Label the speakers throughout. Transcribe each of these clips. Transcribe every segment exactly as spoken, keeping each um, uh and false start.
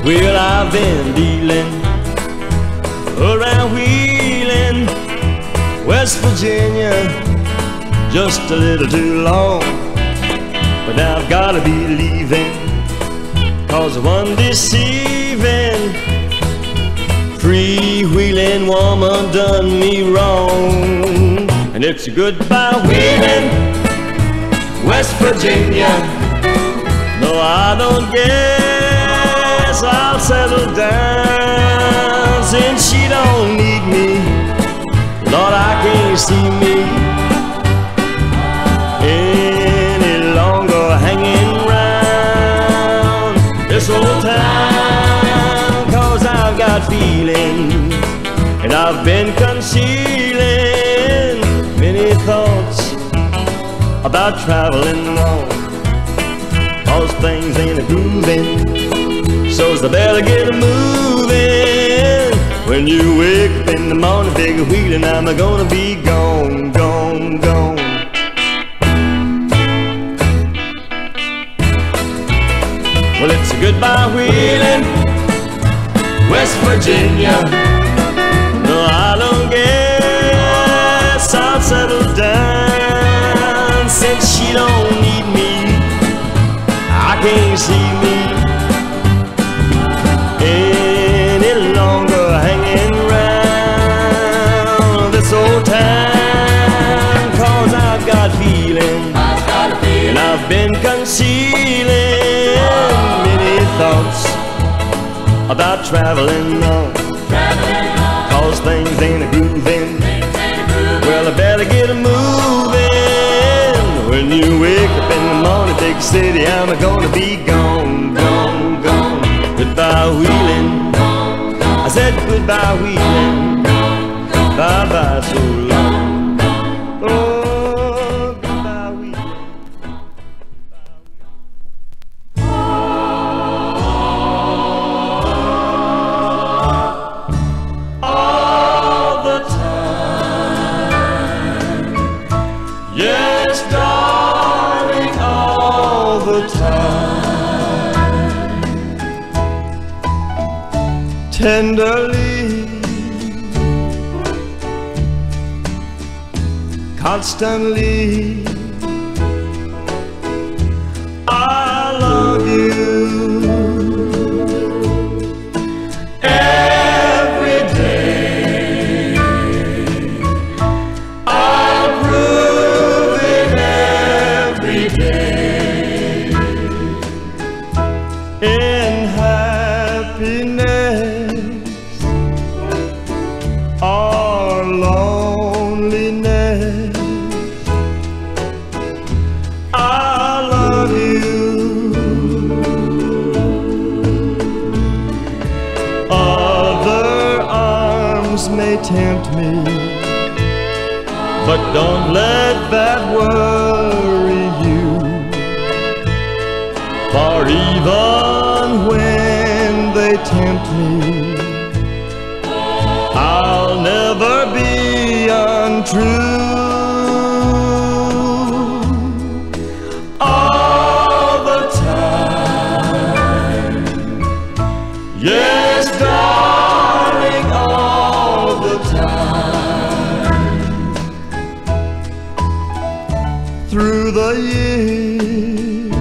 Speaker 1: Well, I've been dealing around Wheeling, West Virginia, just a little too long. But now I've gotta be leaving, cause one deceiving freewheeling woman done me wrong. And it's a goodbye Wheeling, West Virginia. No, I don't guess I'll settle down, since she don't need me. Lord, I can't see me any longer hanging round this old town, cause I've got feelings and I've been concealing many thoughts about traveling on, cause things ain't a-grooving, so's I better get moving. When you wake up in the morning, big Wheeling, I'm gonna be gone, gone, gone. Well, it's a goodbye Wheeling, West Virginia. No, I don't guess I'll settle down, since she don't need me. I can't see me any longer hanging round this old town, cause I've got feeling,
Speaker 2: I've got a feeling,
Speaker 1: and I've been concealing many thoughts about traveling on,
Speaker 2: traveling on,
Speaker 1: cause things ain't a-grooving.
Speaker 2: things ain't a-grooving.
Speaker 1: Well, I better get moving. When you wake up in the morning, big city, I'm gonna be gone, gone, gone. Goodbye Wheeling, I said goodbye Wheeling, bye-bye so long. Oh, goodbye Wheeling. All the time, yes, darling, all the time, tenderly, constantly, I love you. Every day I'll prove it, every day. In happiness or loneliness, I love you. Other arms may tempt me, but don't let that worry you, for even when they tempt me, I'll never be untrue. All the time, yes, darling, all the time. Through the years,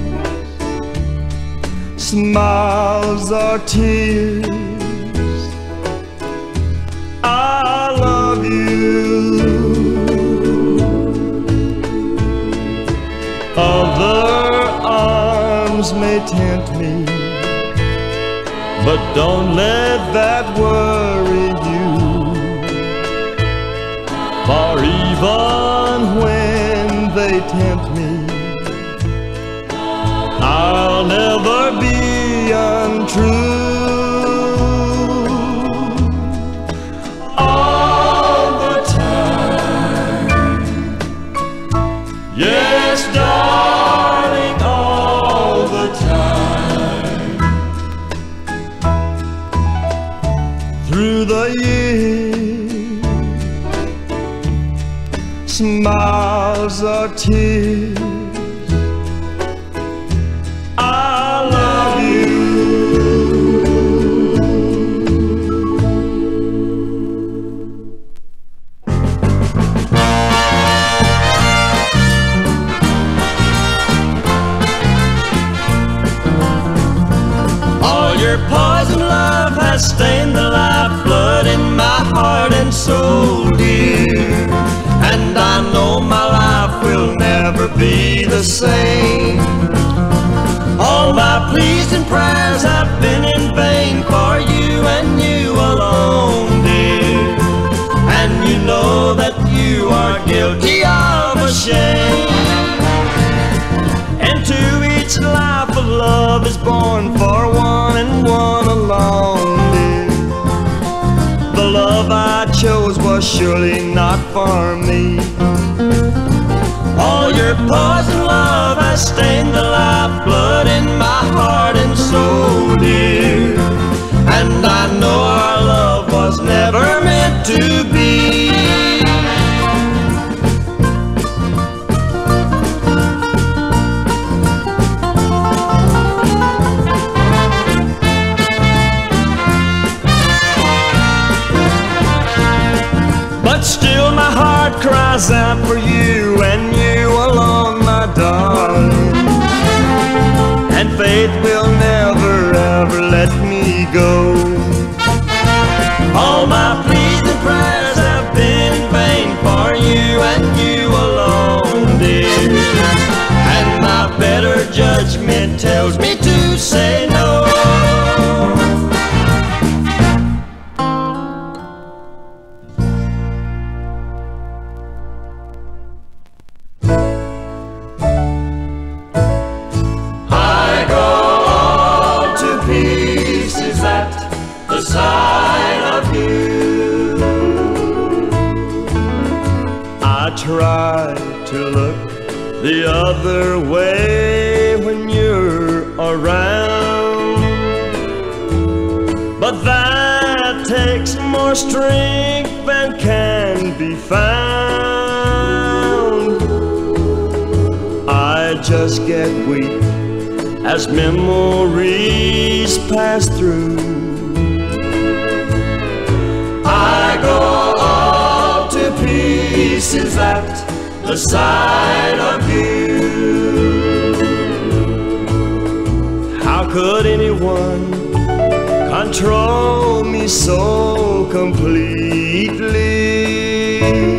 Speaker 1: smiles or tears, I love you. Other arms may tempt me, but don't let that worry you, for even when they tempt me, I'll never be untrue. All the time, yes, darling, all the time. Through the years, smiles or tears, I love you. stained the lifeblood in my heart and soul, dear. And I know my life will never be the same. All my pleas and prayers have been in vain for you and you alone, dear. And you know that you are guilty of a shame. Into each life of love is born for one and one alone, dear. The love I chose was surely not for me. All your poison love has stained the lifeblood in my heart and soul, dear. And I know our love was never meant to be. But still my heart cries out for you and you alone, my darling. And faith will never ever let me go. All my pleas and prayers have been in vain for you and you alone, dear. And my better judgment tells me to say no. Try to look the other way when you're around, but that takes more strength than can be found. I just get weak as memories pass through. I go all to pieces at the sight of you. How could anyone control me so completely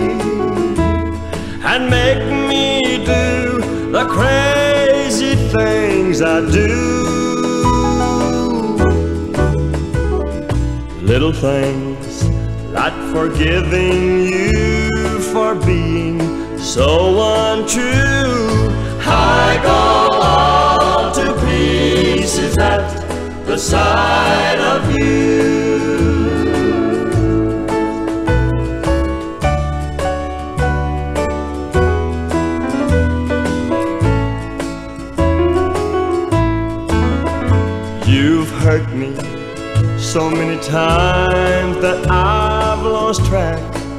Speaker 1: and make me do the crazy things I do? Little things like forgiving you for being so untrue. I go all to pieces at the sight of you. You've hurt me so many times that I've lost track.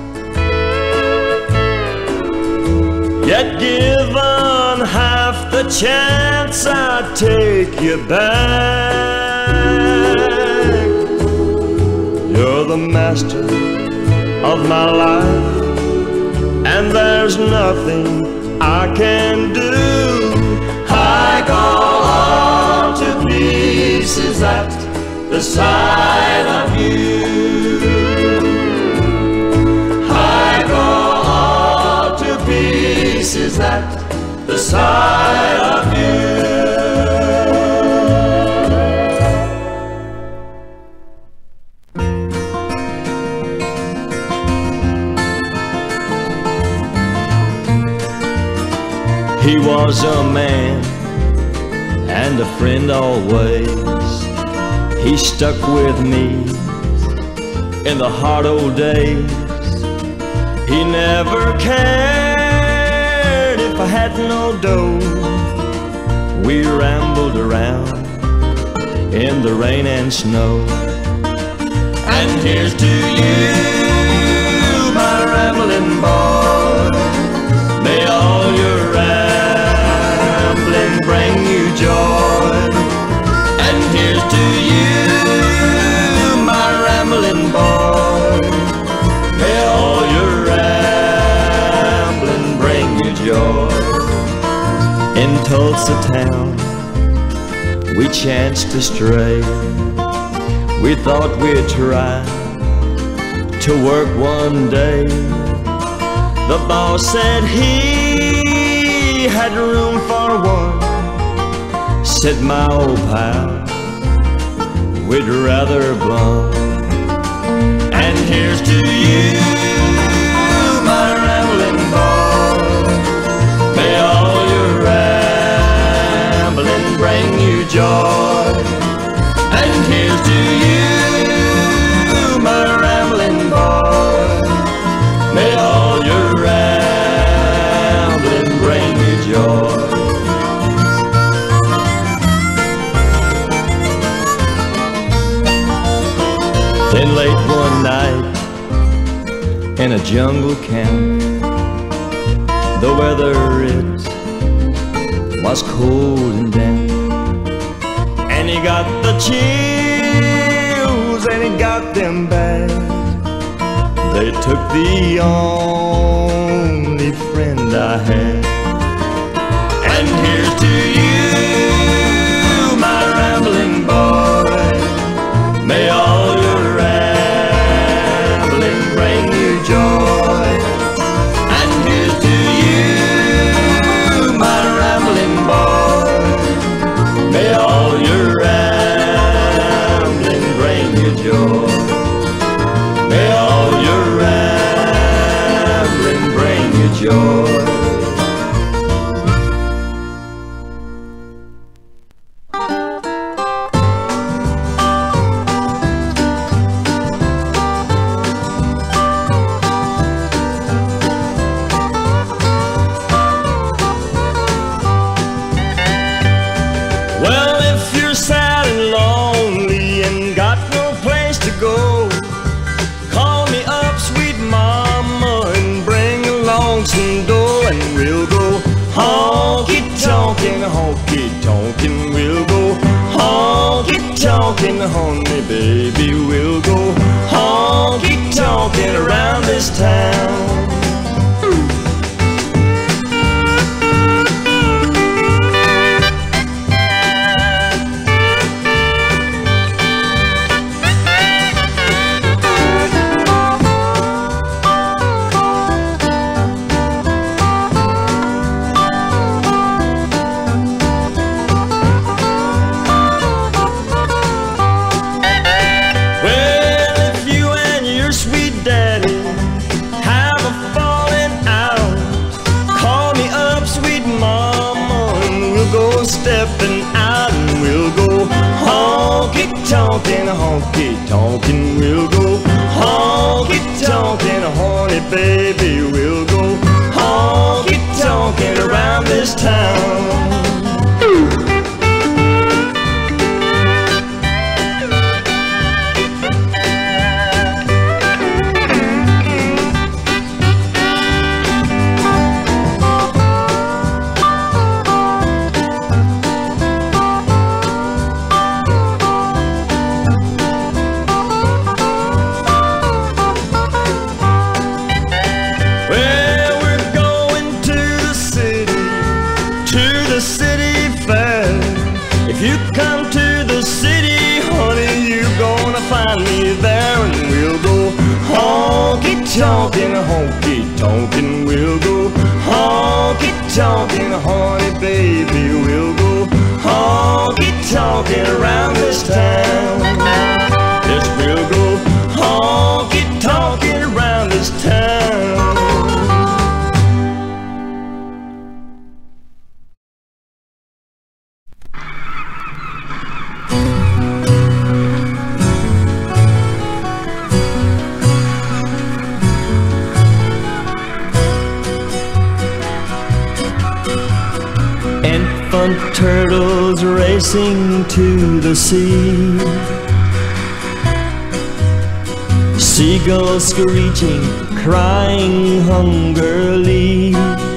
Speaker 1: Yet given half the chance, I'd take you back. You're the master of my life, and there's nothing I can do. I go all to pieces at the sight of you. I go all to pieces at the sight of you. He was a man and a friend always. He stuck with me in the hard old days. He never cared if I had no dough. We rambled around in the rain and snow. And here's to you, my rambling boy. May all your rambling bring you joy. And here's to you, my rambling boy. May all your rambling bring you joy. In Tulsa town, we chanced to stray. We thought we'd try to work one day. The boss said he had room for one. Said my old pal, we'd rather blunt. And here's to you, my rambling boy. May all your rambling bring you joy. And here's to you, my rambling boy. May all your rambling bring you joy. Then late one night in a jungle camp, the weather it was cold and damp, and he got the chills and he got them bad. They took the only friend I had. And here's to you, my rambling boy. May all your rambling bring you joy. And here's to you, my rambling boy. May all your rambling bring you joy. May all your rambling bring you joy. Well, if you're sad and lonely and got no place to go, call me up, sweet mama, and bring along some dough, and we'll go honky-tonkin', honky-tonkin'. We'll go honky-tonkin', honey, baby. We'll go honky-tonkin' around this town. Stepping out, and we'll go honky-tonkin', honky-tonkin'. We'll go honky-tonkin', honey, baby. We'll go honky-tonkin' around this town. If you come to the city, honey, you're gonna find me there. And we'll go honky-tonkin', honky-tonkin'. We'll go honky-tonkin', honey, baby. We'll go honky-tonkin' around this town. Yes, we'll go honky-tonkin' around this town. Infant turtles racing to the sea, seagulls screeching, crying hungrily,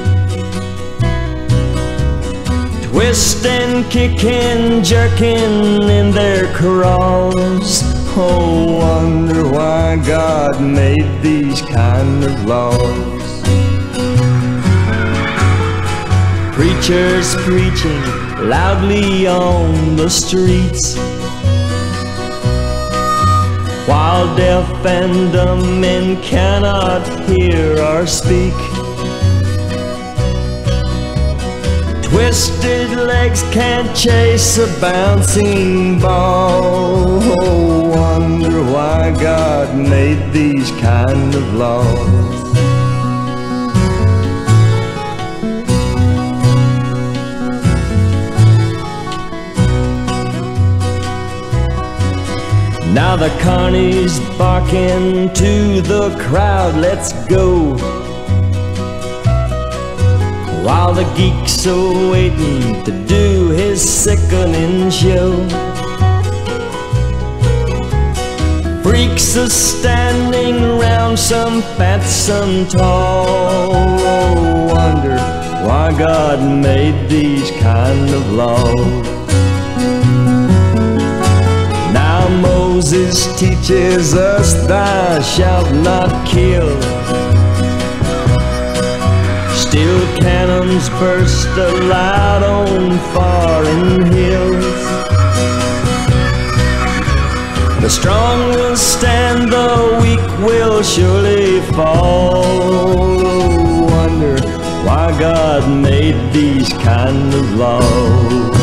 Speaker 1: twisting, kicking, jerking in their crawls. Oh, wonder why God made these kind of laws. Preachers preaching loudly on the streets, while deaf and dumb men cannot hear or speak. Twisted legs can't chase a bouncing ball. Oh, wonder why God made these kind of laws. Now the carney's barking to the crowd, let's go, while the geek's are waiting to do his sickening show. Freaks are standing round, some fat, some tall. Oh, wonder why God made these kind of laws. Now Moses teaches us, thou shalt not kill. Still cannons burst aloud on foreign hills. The strong will stand, the weak will surely fall. Oh, wonder why God made these kind of laws.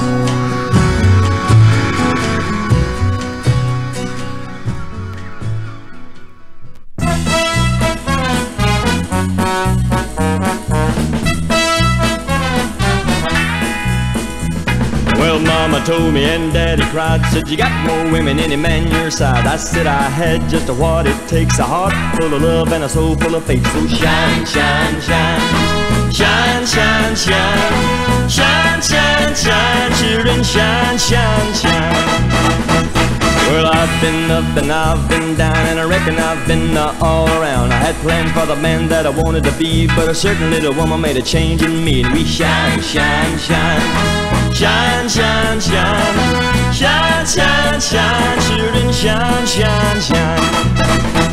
Speaker 1: Well, Mama told me and Daddy cried, said you got more women than any man your side. I said I had just what it takes, a heart full of love and a soul full of faith. So shine, shine, shine, shine, shine, shine, shine, shine, shine, children, shine, shine, shine. Well, I've been up and I've been down, and I reckon I've been uh, all around. I had plans for the man that I wanted to be, but a certain little woman made a change in me, and we shine, shine, shine. Shine, shine, shine, shine, shine, shine, children, shine, shine, shine.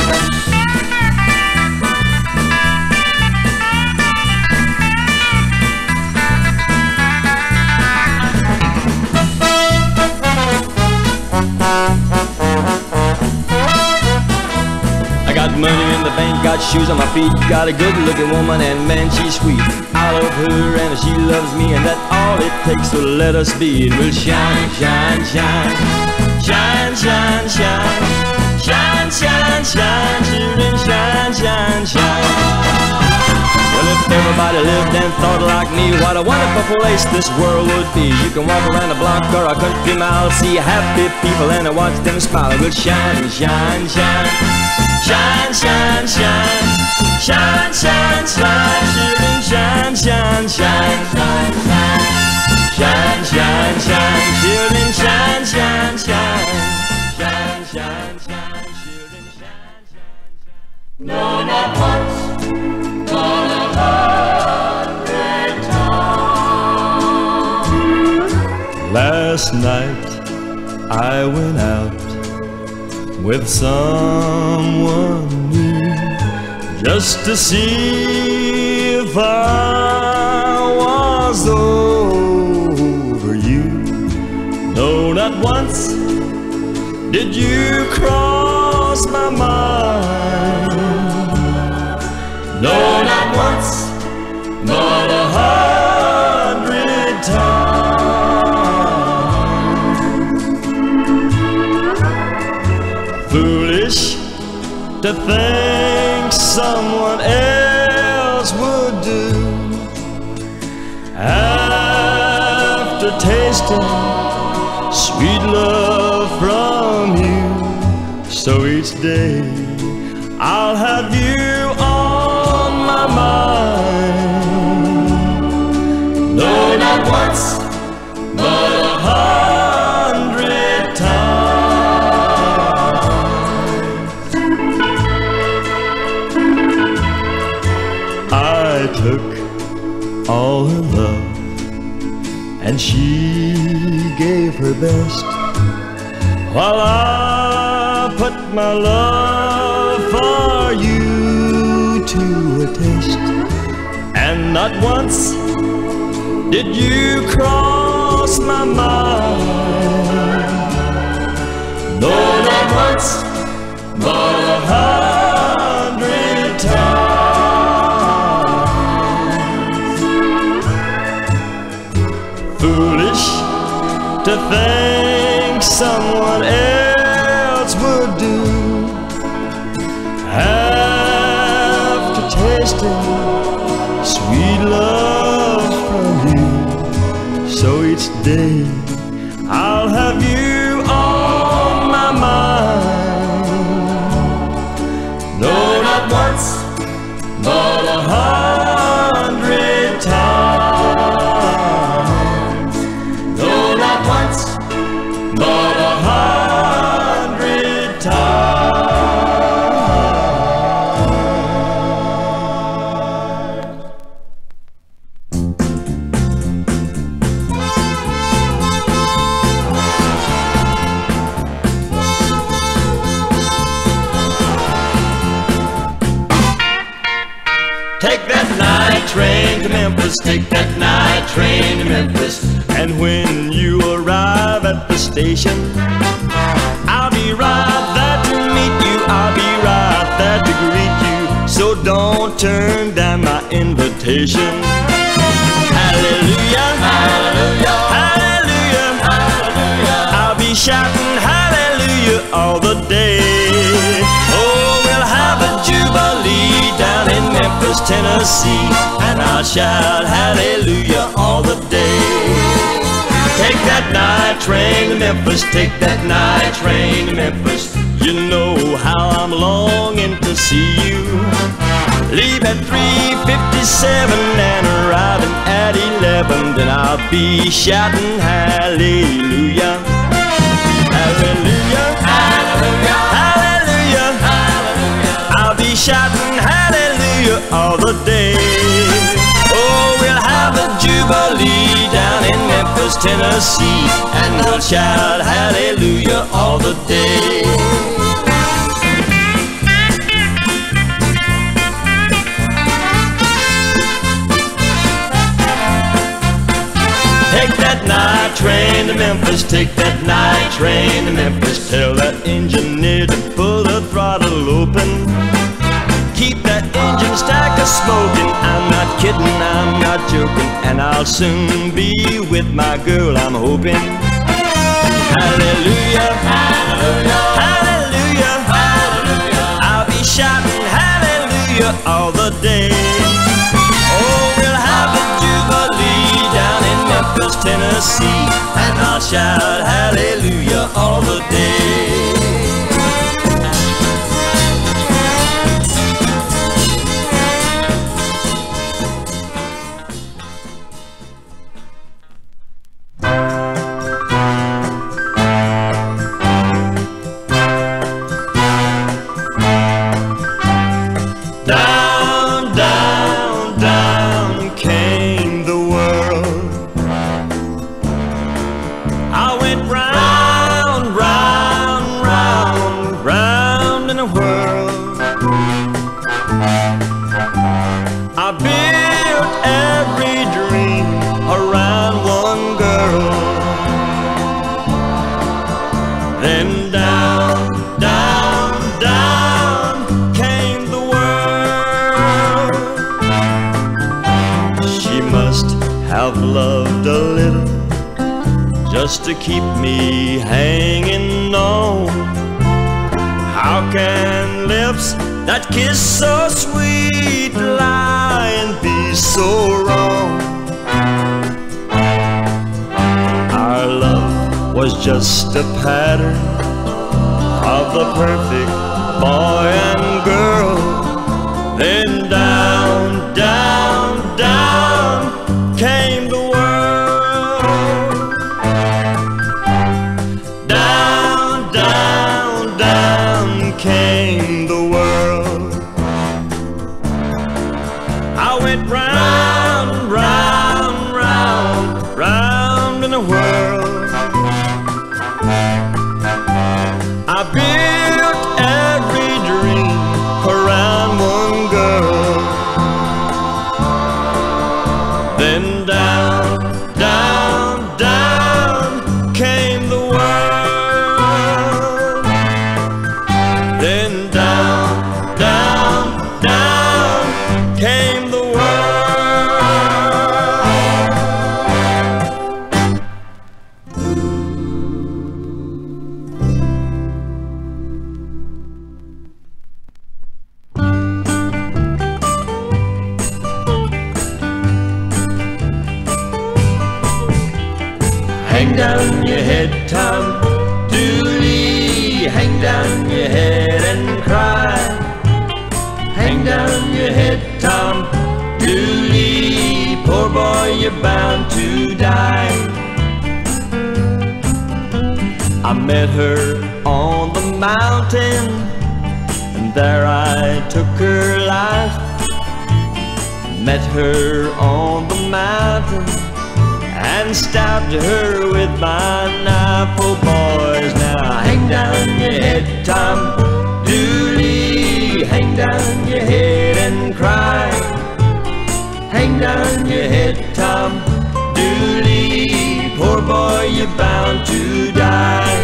Speaker 1: I got money in the bank, got shoes on my feet, got a good looking woman, and man, she's sweet. I love her and she loves me, and that's all it takes, so let us be. And we'll shine, shine, shine, shine, shine, shine, shine, shine, shine, children, shine, shine, shine. Well, if everybody lived and thought like me, what a wonderful place this world would be. You can walk around a block or a country mile, see happy people and watch them smile. And we'll shine, shine, shine, shine, shine, shine, shine, shine, shine, children, shine, shine, shine, shine, shine, shine, shine, shine, children, shine, shine, shine, shine, shine, shine, children, shine, shine, shine.
Speaker 2: No, not once, but a hundred times.
Speaker 1: Last night I went out with someone new, just to see if I was over you. No, not once did you cross my mind. No, not once, but a hundred times. Foolish to think someone else would do, after tasting sweet love from you. So each day I'll have you on my mind. No, not once, but a hundred times. I took all her love, and she gave her best, while I put my love for you to a test. And not once did you cross my mind. No, not not once, but a hundred times. Foolish to think someone else would do after tasting sweet love from you. So each day I'll have you on my mind. No, not once, but a hundred times. No, not once, but a hundred times. Take that night train to Memphis, take that night train to Memphis. And when you arrive at the station, I'll be right there to meet you, I'll be right there to greet you. So don't turn down my invitation. Hallelujah, hallelujah, hallelujah, hallelujah. I'll be shouting hallelujah all the day. Oh, we'll have a jubilee down in Memphis, Tennessee, and I'll shout hallelujah all the day. Take that night train to Memphis, take that night train to Memphis. You know how I'm longing to see you. Leave at three fifty-seven and arriving at eleven, then I'll be shouting hallelujah. Hallelujah, hallelujah, hallelujah, hallelujah. I'll be shouting hallelujah all the day. Oh, we'll have a jubilee down in Memphis, Tennessee, and we'll shout hallelujah all the day. Take that night train to Memphis, take that night train to Memphis. Tell that engineer to pull the throttle open. Keep that engine stacker smoking. I'm not kidding, I'm not joking, and I'll soon be with my girl, I'm hoping. Hallelujah, hallelujah, hallelujah, hallelujah. I'll be shouting hallelujah all the day. Oh, we'll have a jubilee down in Memphis, Tennessee, and I'll shout hallelujah all the day. Down, down, down came the world. I went round, round, round, round in a whirl. I built every dream around one girl. Then down, down, down came the world. She must have loved a little just to keep me hanging on. How can lips that kiss so sweet lie and be so wrong? Our love was just a pattern of the perfect boy and girl. Then down, down, down came the world. Down, down, down came the world. I went round, round, round, round in a whirl. I built every dream around one girl. Then down, down, down came the world. hang down your head, Tom Dooley. Hang down your head and cry. Hang down your head, Tom Dooley. Poor boy, you're bound to die. I met her on the mountain, and there I took her life. Met her on the mountain and stabbed her with my knife. Oh boys, now hang down your head, Tom Dooley. Hang down your head and cry. Hang down your head, Tom Dooley. Poor boy, you're bound to die.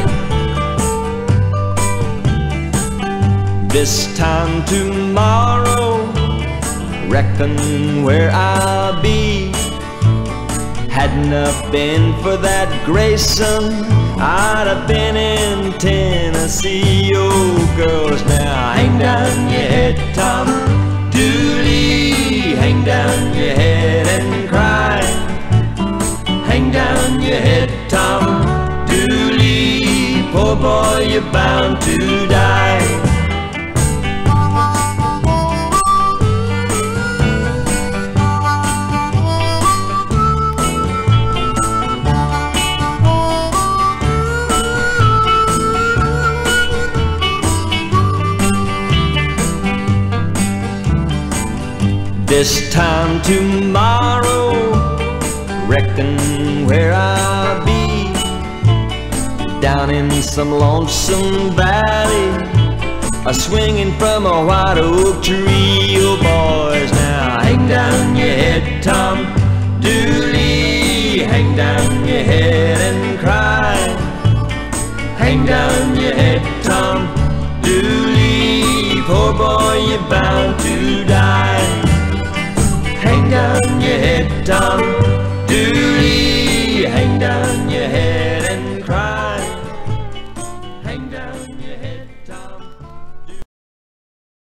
Speaker 1: This time tomorrow, reckon where I'll be. Hadn't have been for that Grayson, I'd have been in Tennessee. Oh girls, now hang down your head, Tom Dooley. Hang down your head and cry. Hang down your head, Tom Dooley. Poor boy, you're bound to die. This time tomorrow, reckon where I'll be. Down in some lonesome valley, a swinging from a white oak tree. Oh boys, now hang down your head, Tom Dooley. Hang down your head and cry. Hang down your head, Tom Dooley. Poor boy, you're bound to die. Hang down your head, Tom